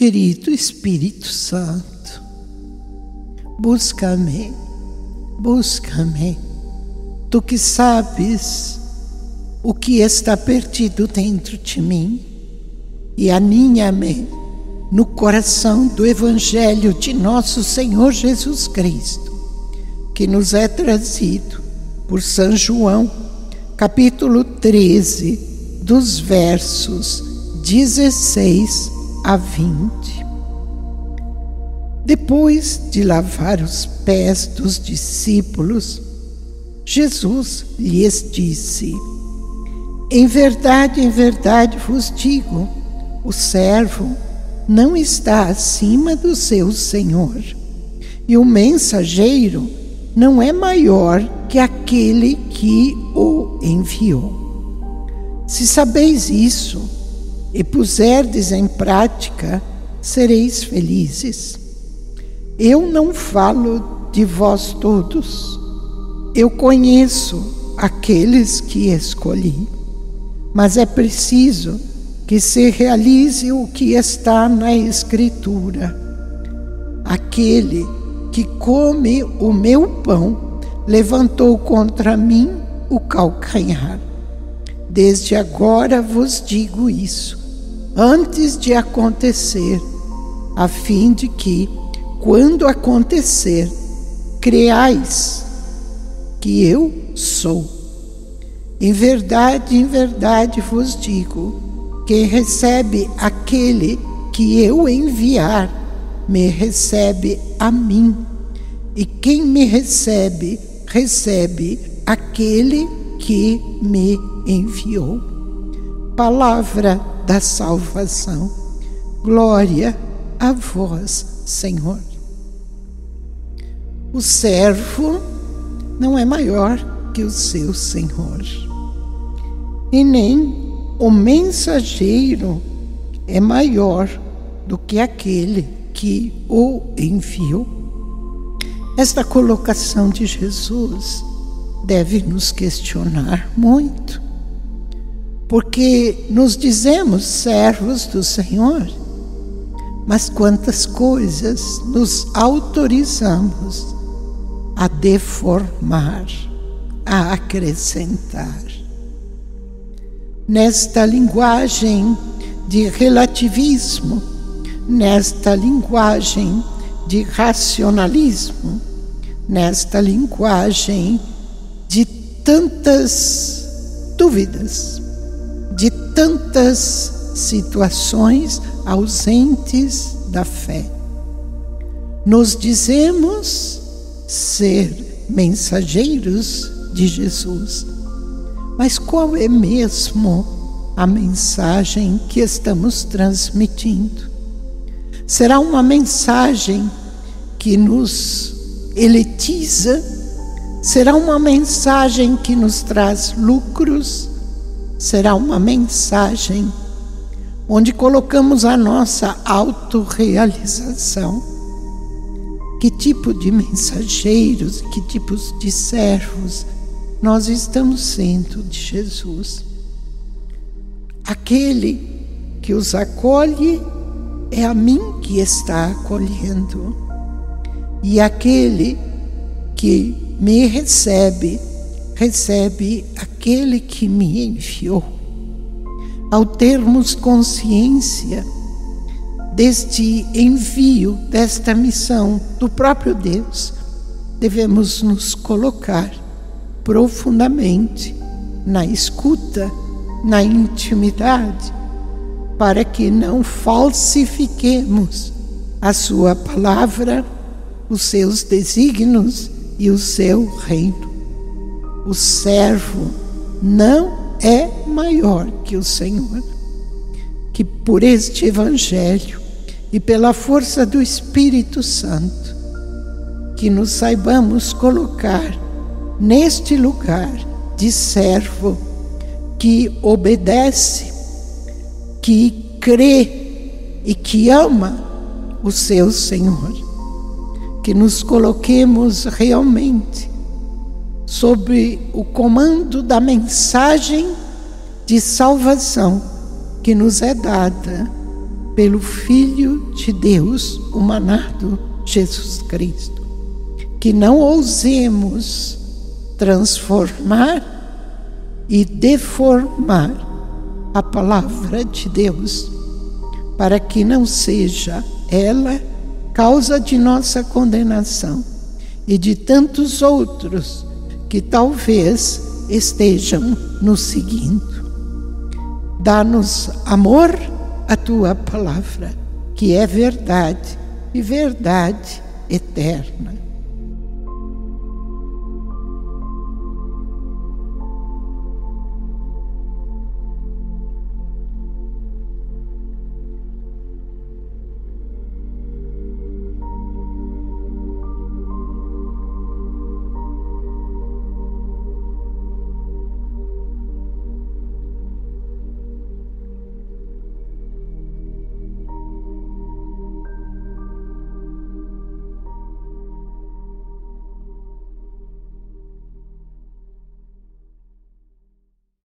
querido Espírito Santo, busca-me, busca-me, tu que sabes o que está perdido dentro de mim, e aninha-me no coração do Evangelho de nosso Senhor Jesus Cristo, que nos é trazido por São João, capítulo 13, dos versos 16 a 20. Depois de lavar os pés dos discípulos, Jesus lhes disse: em verdade vos digo, o servo não está acima do seu senhor, e o mensageiro não é maior que aquele que o enviou. Se sabeis isso e puserdes em prática, sereis felizes. Eu não falo de vós todos. Eu conheço aqueles que escolhi, mas é preciso que se realize o que está na Escritura. Aquele que come o meu pão levantou contra mim o calcanhar. Desde agora vos digo isso, antes de acontecer, a fim de que, quando acontecer, creais que eu sou. Em verdade vos digo, quem recebe aquele que eu enviar, me recebe a mim. E quem me recebe, recebe aquele que me enviou. Palavra da salvação. Glória a vós, Senhor. O servo não é maior que o seu Senhor, e nem o mensageiro é maior do que aquele que o enviou. Esta colocação de Jesus deve nos questionar muito, porque nos dizemos servos do Senhor, mas quantas coisas nos autorizamos a deformar, a acrescentar. Nesta linguagem de relativismo, nesta linguagem de racionalismo, nesta linguagem de tantas dúvidas, de tantas situações ausentes da fé, nos dizemos ser mensageiros de Jesus. Mas qual é mesmo a mensagem que estamos transmitindo? Será uma mensagem que nos elitiza? Será uma mensagem que nos traz lucros? Será uma mensagem onde colocamos a nossa autorrealização? Que tipo de mensageiros, que tipos de servos nós estamos sendo de Jesus? Aquele que os acolhe é a mim que está acolhendo, e aquele que me recebe, recebe aquele que me enviou. Ao termos consciência deste envio, desta missão do próprio Deus, devemos nos colocar profundamente na escuta, na intimidade, para que não falsifiquemos a sua palavra, os seus desígnios e o seu reino. O servo não é maior que o Senhor. Que por este Evangelho e pela força do Espírito Santo, que nos saibamos colocar neste lugar de servo que obedece, que crê e que ama o seu Senhor. Que nos coloquemos realmente sob o comando da mensagem de salvação que nos é dada pelo Filho de Deus, o manado Jesus Cristo. Que não ousemos transformar e deformar a palavra de Deus, para que não seja ela causa de nossa condenação e de tantos outros que talvez estejam nos seguindo. Dá-nos amor à tua palavra, que é verdade e verdade eterna.